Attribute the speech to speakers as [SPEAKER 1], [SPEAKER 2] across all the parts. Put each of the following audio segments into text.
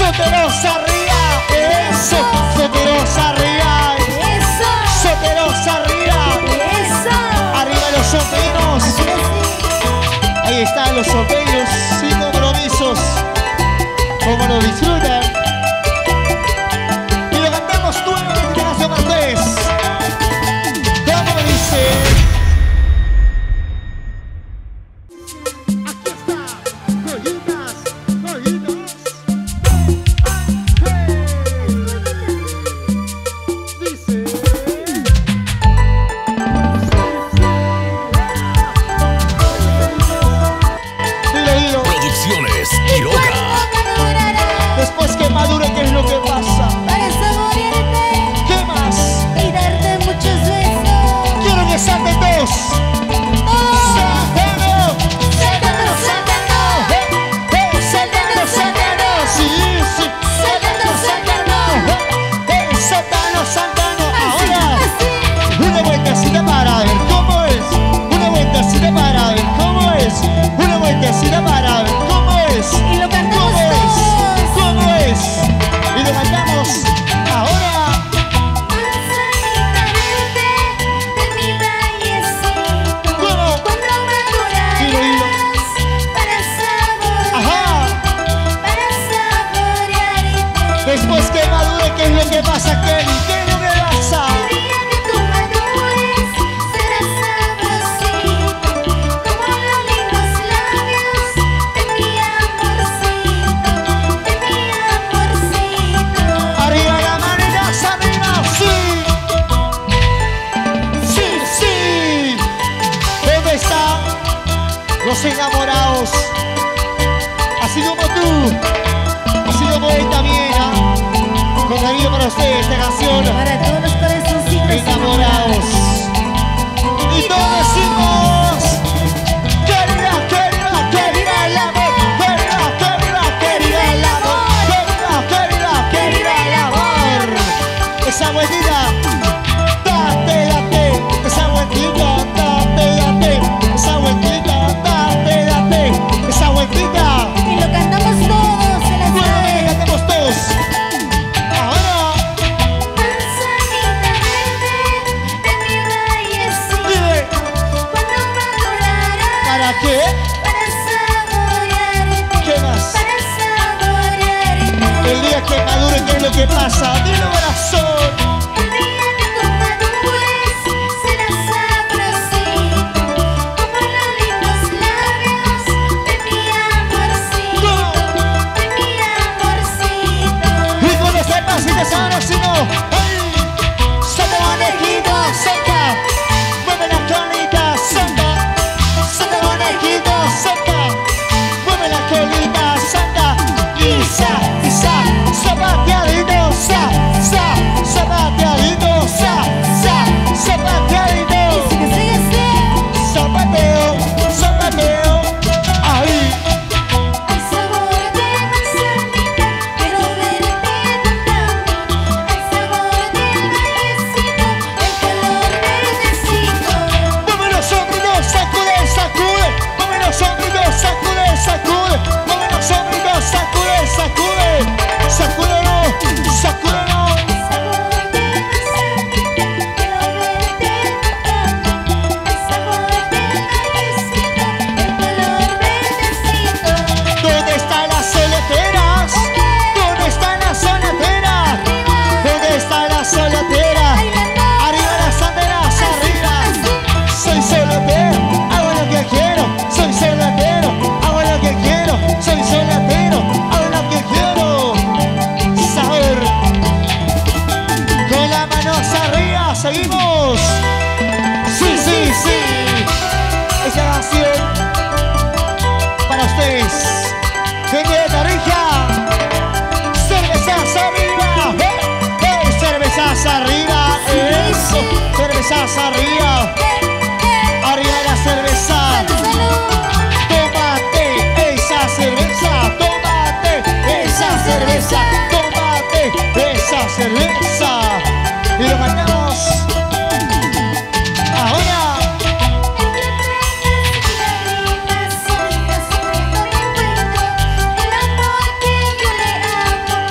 [SPEAKER 1] Solteros arriba, eso. Solteros arriba,
[SPEAKER 2] Eso.
[SPEAKER 1] solteros arriba.
[SPEAKER 2] Eso.
[SPEAKER 1] Arriba los solteros. Ahí están los solteros sin compromisos. Como lo disfrutan. Y lo cantamos nuevamente la canción para ustedes. ¿Cómo me dice? Aquí está. Joyitas, joyitas. Dice. Dilo.
[SPEAKER 3] Producciones Quiroga.
[SPEAKER 1] Después que madure, ¿qué es lo que pasa?
[SPEAKER 2] Para saborearte
[SPEAKER 1] ¿Qué más?
[SPEAKER 2] y darte muchos besos.
[SPEAKER 1] Quiero que salten todos. ¡Saltando! ¡Saltando, saltando! ¡Saltando, saltando! Sí, sí. ¡Saltando, saltando! ¡Saltando, saltando! Ahora, una vueltecita para ver cómo es. Una vueltecita para ver cómo es. Una vueltecita para ver cómo es.
[SPEAKER 2] Y lo cantamos
[SPEAKER 1] ¿Cómo es?
[SPEAKER 2] todos.
[SPEAKER 1] ¿Cómo es? Y lo cantamos ahora.
[SPEAKER 2] Manzanita verde de mi vallecito.
[SPEAKER 1] ¿Cómo?
[SPEAKER 2] Cuando
[SPEAKER 1] Dilo.
[SPEAKER 2] madurarás para
[SPEAKER 1] Ajá.
[SPEAKER 2] saborearte.
[SPEAKER 1] Después que madure, ¿qué es lo que pasa, Kelly? ¿Qué es lo que pasa?
[SPEAKER 2] El día que tú madures serás sabrosito, como los lindos labios de mi amorcito, de mi amorcito.
[SPEAKER 1] Arriba la manitas, arriba, sí. Sí, sí. ¿Dónde están los enamorados? Así como tú, así como él también, ¿ah? Con cariño para ustedes esta canción.
[SPEAKER 2] Para todos los corazoncitos
[SPEAKER 1] Enamorados. Y todos decimos: que viva, que viva, que viva el amor. Que viva, que viva, que viva el amor. Que viva, que viva, que viva el amor. Esa vueltita, date, date. Esa vueltita, date, date. Esa vueltita, date, date. Esa vueltita.
[SPEAKER 2] y lo cantamos todos, se las
[SPEAKER 1] Nuevamente
[SPEAKER 2] sabe.
[SPEAKER 1] cantemos todos. Ahora,
[SPEAKER 2] Manzanita verde de mi vallecito.
[SPEAKER 1] dime,
[SPEAKER 2] Cuando madurarás
[SPEAKER 1] ¿para qué?
[SPEAKER 2] para saborearte.
[SPEAKER 1] ¿Qué más?
[SPEAKER 2] Para saborearte.
[SPEAKER 1] El día que madure, ¿qué es lo que pasa? Dilo, corazón.
[SPEAKER 2] El día que tú madures serás sabrosito, como los lindos labios de mi amorcito, de mi amorcito.
[SPEAKER 1] Y cuando sepas si te sabes si no, ¡ay! Santa conejito, santa. Mueve la colita, santa. Santa conejito, santa. Mueve la colita, santa. Isa, isa, zapateadito, zapateadito, zapateadito.
[SPEAKER 2] Y sigue así.
[SPEAKER 1] Zapateo, zapateo. Ahí.
[SPEAKER 2] Al sabor de manzanita, quiero verte cantando. Al sabor del vallecito, el color verdecito.
[SPEAKER 1] Mueve los hombros, sacude, sacude. Mueve los hombros, sacude, sacude. Mueve los hombros, sacude, sacude. Sacúdelo, sacúdelo.
[SPEAKER 2] Al sabor de manzanita, quiero verte cantando. Al sabor del vallecito, el color verdecito.
[SPEAKER 1] ¿Dónde están las solteras? ¿Dónde están las solteras? ¿Dónde están las solteras? Arriba las solteras, arriba. Soy soltero, hago lo que quiero. Soy soltero, hago lo que quiero. Soy soltero, hago lo que quiero. Saber. Con las manos arriba, seguimos. Sí, sí, sí. Esa canción para ustedes. Gente de Tarija. Cervezas arriba. Cervezas arriba. Eso. Cervezas arriba. Arriba la cerveza. Tómate esa cerveza. Tómate esa cerveza. Tómate esa cerveza. Y lo cantamos. Ahora.
[SPEAKER 2] Lágrimas, solitas, sobre todo encuentro el amor que yo le amo.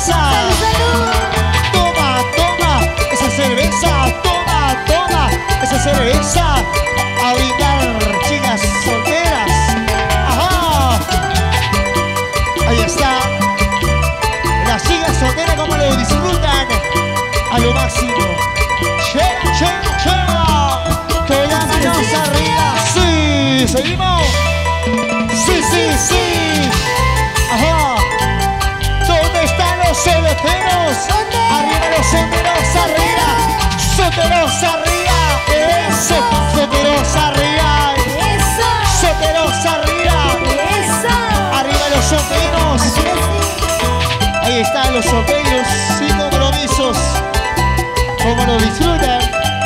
[SPEAKER 1] cerveza.
[SPEAKER 2] Salud, salud.
[SPEAKER 1] Toma, toma esa cerveza. Toma, toma esa cerveza. A brindar, chicas solteras. Ajá. Ahí está. Las chicas solteras como lo disfrutan a lo máximo. Llega, llega, llega. Con las manos arriba. Sí, seguimos. Sí, sí, sí. Ajá. ¿Dónde están los solteros?
[SPEAKER 2] ¿Dónde?
[SPEAKER 1] Arriba los solteros, arriba. Solteros arriba. Eso. Solteros arriba.
[SPEAKER 2] Eso.
[SPEAKER 1] Solteros arriba.
[SPEAKER 2] Eso.
[SPEAKER 1] Arriba los solteros.
[SPEAKER 2] Así es.
[SPEAKER 1] Ahí están los solteros sin compromisos. Como lo disfrutan.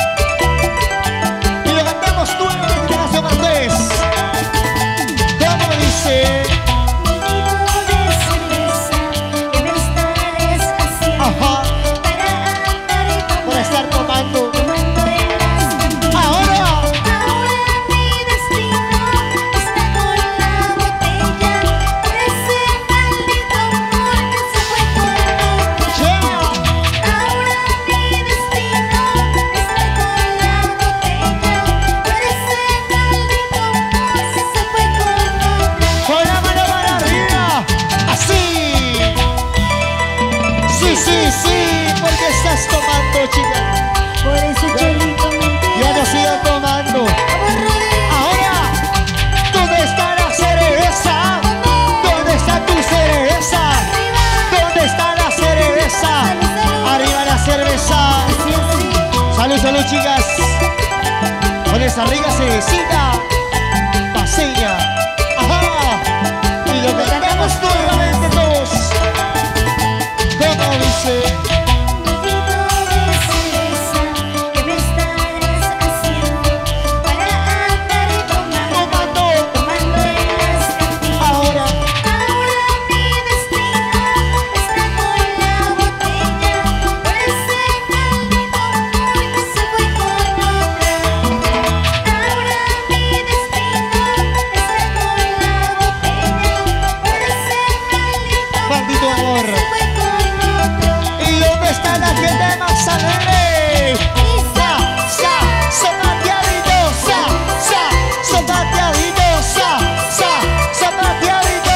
[SPEAKER 1] Y lo cantamos nuevamente en la Martés. Como dice.
[SPEAKER 2] Vinito de cerveza que me estás haciendo
[SPEAKER 1] Ajá.
[SPEAKER 2] para
[SPEAKER 1] Para estar tomando.
[SPEAKER 2] tomando en las cantinas.
[SPEAKER 1] Ahora.
[SPEAKER 2] Ahora mi destino está con la botella por ese maldito amor que se fue con otra.
[SPEAKER 1] Yeah.
[SPEAKER 2] Ahora mi destino está con la botella por ese maldito amor que se fue con otra.
[SPEAKER 1] Con la mano para arriba. Así. Sí, sí, sí. Porque estás tomando, chica.
[SPEAKER 2] Por eso Cholito
[SPEAKER 1] Ya no sigan tomando. Ahora, ¿dónde está la cerveza? ¿Dónde está tu cerveza? ¿Dónde está la cerveza? Arriba la cerveza. Salud, salud, chicas. Con esa rica cervecita. Paseña. Ajá. Y lo cantamos nuevamente todos. Como dice.
[SPEAKER 2] Que me estarás haciendo para andar tomando en las cantinas.
[SPEAKER 1] Ahora.
[SPEAKER 2] Ahora mi destino está con la botella por ese maldito amor que se fue con otra. Ahora mi destino está con la botella por ese maldito amor que se fue con otro.
[SPEAKER 1] ¿Y dónde está la gente más alegre? Zapateadito, zapateadito, zapateadito.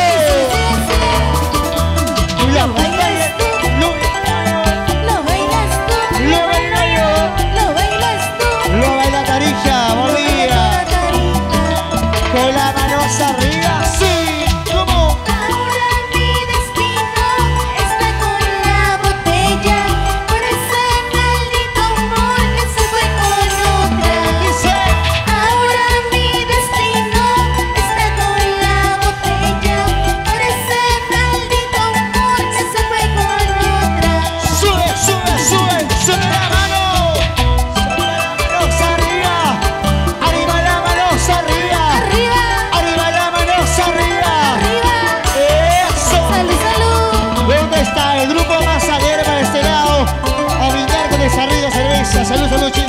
[SPEAKER 2] Lo bailas tú,
[SPEAKER 1] Lo
[SPEAKER 2] lo bailas tú,
[SPEAKER 1] bailo yo.
[SPEAKER 2] lo bailas tú.
[SPEAKER 1] Lo baila Tarija, Bolivia. Con las manos arriba, sí. ¿Cómo?
[SPEAKER 2] Ahora mi destino está con la botella por ese maldito amor que se fue con otra.
[SPEAKER 1] Dice.
[SPEAKER 2] Ahora mi destino está con la botella por ese maldito amor que se fue con otra.
[SPEAKER 1] Sube, sube, sube, sube la mano. Sube las manos arriba. Arriba las manos arriba.
[SPEAKER 2] Arriba,
[SPEAKER 1] Arriba las manos arriba.
[SPEAKER 2] arriba.
[SPEAKER 1] Eso.
[SPEAKER 2] Salud, salud.
[SPEAKER 1] ¿Dónde está el grupo más alegre para este lado? A brindar con esa rica cerveza. Salud, salud, chicos.